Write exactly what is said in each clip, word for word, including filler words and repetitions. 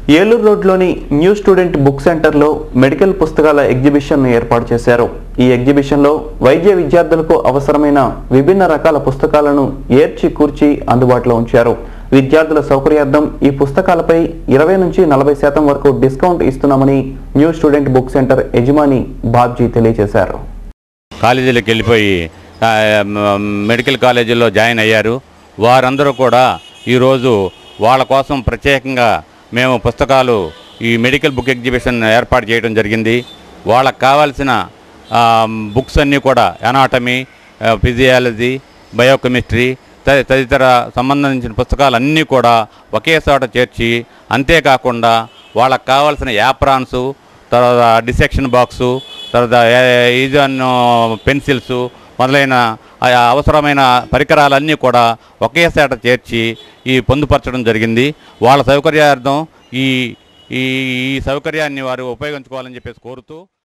ఏలూరు రోడ్లోని new student book సెంటర్లో medical పుస్తకాల ఎగ్జిబిషన్ను ఏర్పాటు చేశారు. ఈ ఎగ్జిబిషన్లో వైద్య విద్యార్థులకు అవసరమైన విభిన్న రకాల పుస్తకాలను ఏర్చి కూర్చి అందుబాటులో ఉంచారు. విద్యార్థుల సౌకర్యార్థం ఈ పుస్తకాలపై ఇరవై నుంచి నలభై శాతం వరకు డిస్కౌంట్ ఇస్తున్నామని న్యూ స్టూడెంట్ బుక్ సెంటర్ యజమాని బాబ్జీ తెలియజేశారు. కాలేజీలకు వెళ్ళిపోయి మెడికల్ కాలేజీల్లో జాయిన్ అయ్యారు. వారందరూ కూడా ఈరోజు వాళ్ళ కోసం ప్రత్యేకంగా మేము పుస్తకాలు ఈ మెడికల్ బుక్ ఎగ్జిబిషన్ ఏర్పాటు చేయడం జరిగింది. వాళ్ళకు కావాల్సిన బుక్స్ అన్నీ కూడా ఎనాటమీ, ఫిజియాలజీ, బయోకెమిస్ట్రీ తదితర సంబంధించిన పుస్తకాలన్నీ కూడా ఒకే చోట చేర్చి, అంతేకాకుండా వాళ్ళకు కావాల్సిన యాప్రాన్సు, తర్వాత డిసెక్షన్ బాక్సు, తర్వాత ఈజన్ పెన్సిల్సు మొదలైన అవసరమైన పరికరాలన్నీ కూడా ఒకే చోట చేర్చి ఈ పొందుపరచడం జరిగింది. వాళ్ళ సౌకర్యార్థం ఈ ఈ సౌకర్యాన్ని వారు ఉపయోగించుకోవాలని చెప్పేసి కోరుతూ,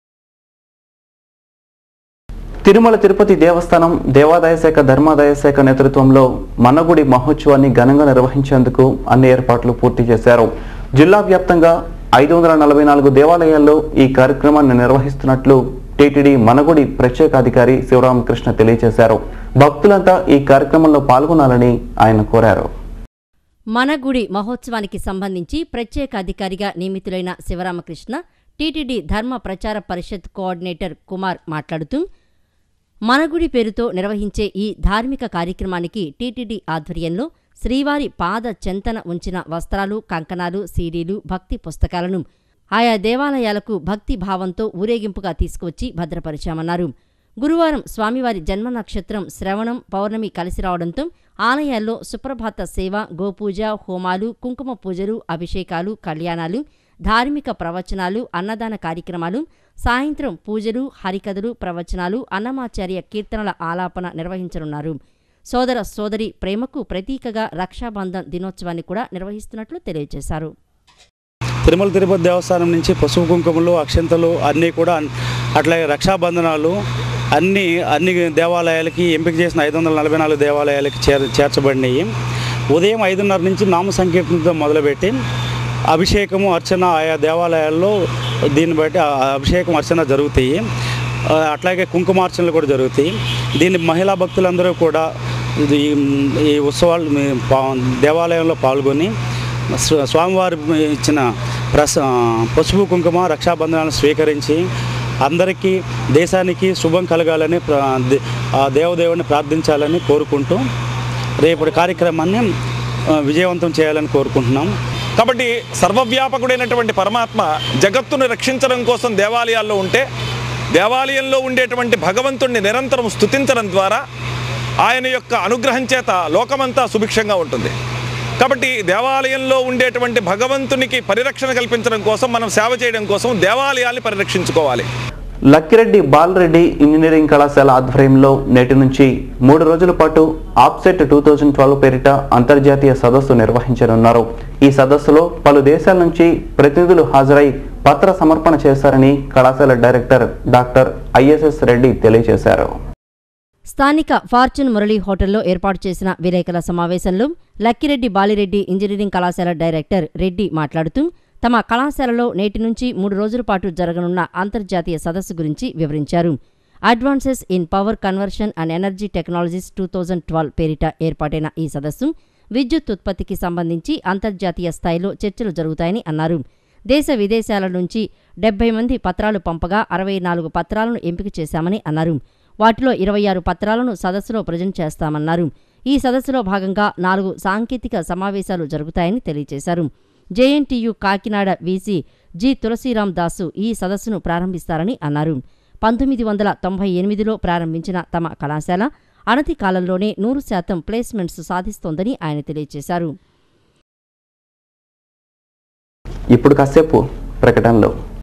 తిరుమల తిరుపతి దేవస్థానం దేవాదాయ శాఖ ధర్మాదాయ శాఖ నేతృత్వంలో మనగుడి మహోత్సవాన్ని ఘనంగా నిర్వహించేందుకు అన్ని ఏర్పాట్లు పూర్తి చేశారు. జిల్లా వ్యాప్తంగా ఐదు వందల నలభై నాలుగు దేవాలయాల్లో ఈ కార్యక్రమాన్ని నిర్వహిస్తున్నట్లు టీటీడీ మనగుడి ప్రత్యేకాధికారి శివరామకృష్ణ తెలియజేశారు. భక్తులంతా ఈ కార్యక్రమంలో పాల్గొనాలని ఆయన కోరారు. మనగుడి మహోత్సవానికి సంబంధించి ప్రత్యేక అధికారిగా నియమితులైన శివరామకృష్ణ టీటీడీ ధర్మ ప్రచార పరిషత్ కోఆర్డినేటర్ కుమార్ మాట్లాడుతూ, మనగుడి పేరుతో నిర్వహించే ఈ ధార్మిక కార్యక్రమానికి టీటీడీ ఆధ్వర్యంలో శ్రీవారి పాద చెంతన ఉంచిన వస్త్రాలు, కంకణాలు, సీడీలు, భక్తి పుస్తకాలను ఆయా దేవాలయాలకు భక్తి భావంతో ఊరేగింపుగా తీసుకువచ్చి భద్రపరిచామన్నారు. గురువారం స్వామివారి జన్మ నక్షత్రం శ్రవణం పౌర్ణమి కలిసి రావడంతో ఆలయాల్లో సుప్రభాత సేవ, గోపూజ, హోమాలు, కుంకుమ పూజలు, అభిషేకాలు, కళ్యాణాలు, ధార్మిక ప్రవచనాలు, అన్నదాన కార్యక్రమాలు, సాయంత్రం పూజలు, హరికథలు, ప్రవచనాలు, అన్నమాచార్య కీర్తనల ఆలాపన నిర్వహించనున్నారు. సోదర సోదరి ప్రేమకు ప్రతీకగా రక్షాబంధన్ దినోత్సవాన్ని కూడా నిర్వహిస్తున్నట్లు తెలియజేశారు. తిరుమల తిరుపతి దేవస్థానం నుంచి పసుపు కుంకుమలు, అక్షంతలు అన్నీ కూడా, అట్లాగే రక్షాబంధనాలు అన్నీ అన్ని దేవాలయాలకి ఎంపిక చేసిన ఐదు వందల నలభై నాలుగు దేవాలయాలకి చేర్ చేర్చబడినాయి. ఉదయం ఐదున్నర నుంచి నామ సంకీర్తనతో మొదలుపెట్టి అభిషేకము, అర్చన ఆయా దేవాలయాల్లో దీన్ని బట్టి అభిషేకం, అర్చన జరుగుతాయి. అట్లాగే కుంకుమార్చనలు కూడా జరుగుతాయి. దీన్ని మహిళా భక్తులందరూ కూడా ఈ ఉత్సవాలు దేవాలయంలో పాల్గొని స్వామివారి ఇచ్చిన ప్రస పసుపు కుంకుమ రక్షాబంధనాలను స్వీకరించి అందరికీ దేశానికి శుభం కలగాలని ఆ దేవదేవుని ప్రార్థించాలని కోరుకుంటూ రేపటి కార్యక్రమాన్ని విజయవంతం చేయాలని కోరుకుంటున్నాం. కాబట్టి సర్వవ్యాపకుడైనటువంటి పరమాత్మ జగత్తును రక్షించడం కోసం దేవాలయాల్లో ఉంటే, దేవాలయంలో ఉండేటువంటి భగవంతుణ్ణి నిరంతరం స్తుతించడం ద్వారా ఆయన యొక్క అనుగ్రహం చేత లోకమంతా సుభిక్షంగా ఉంటుంది. కాబట్టి దేవాలయంలో ఉండేటువంటి భగవంతునికి పరిరక్షణ కల్పించడం కోసం, మనం సేవ చేయడం కోసం దేవాలయాల్ని పరిరక్షించుకోవాలి. లక్కిరెడ్డి బాలరెడ్డి ఇంజనీరింగ్ కళాశాల ఆధ్వర్యంలో నేటి నుంచి మూడు రోజుల పాటు ఆప్సెట్ టూ థౌజండ్ ట్వెల్వ్ పేరిట అంతర్జాతీయ సదస్సు నిర్వహించనున్నారు. ఈ సదస్సులో పలు దేశాల నుంచి ప్రతినిధులు హాజరై పత్ర సమర్పణ చేశారని కళాశాల డైరెక్టర్ డాక్టర్ ఐఎస్ఎస్ రెడ్డి తెలియజేశారు. స్థానిక ఫార్చ్యూన్ మురళీ హోటల్లో ఏర్పాటు చేసిన విలేకరుల సమావేశంలో లక్కిరెడ్డి బాలిరెడ్డి ఇంజనీరింగ్ కళాశాల డైరెక్టర్ రెడ్డి మాట్లాడుతూ, తమ కళాశాలలో నేటి నుంచి మూడు రోజుల పాటు జరగనున్న అంతర్జాతీయ సదస్సు గురించి వివరించారు. Advances in power conversion and energy technologies two thousand twelve పేరిట ఏర్పాటైన ఈ సదస్సు విద్యుత్ ఉత్పత్తికి సంబంధించి అంతర్జాతీయ స్థాయిలో చర్చలు జరుగుతాయని అన్నారు. దేశ విదేశాల నుంచి డెబ్బై మంది పత్రాలు పంపగా అరవై నాలుగు పత్రాలను ఎంపిక చేశామని అన్నారు. వాటిలో ఇరవై ఆరు పత్రాలను సదస్సులో ప్రజెంట్ చేస్తామన్నారు. ఈ సదస్సులో భాగంగా నాలుగు సాంకేతిక సమావేశాలు జరుగుతాయని తెలియజేశారు. JNTU Kakinada VC G Tulasiram Dasu ఈ సదస్సును ప్రారంభిస్తారని అన్నారు. పంతొమ్మిది వందల తొంభై ఎనిమిదిలో ప్రారంభించిన తమ కళాశాల అనతి కాలంలోనే నూరు శాతం ప్లేస్మెంట్స్ సాధిస్తోందని ఆయన తెలియజేశారు. ఇప్పుడు కాసేపు ప్రకటనలో